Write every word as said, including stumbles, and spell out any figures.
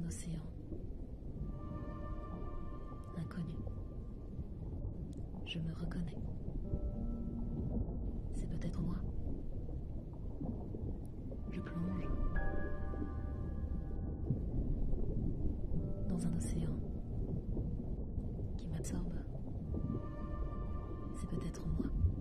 océan inconnu. Je me reconnais. C'est peut-être moi. Je plonge dans un océan qui m'absorbe. C'est peut-être moi.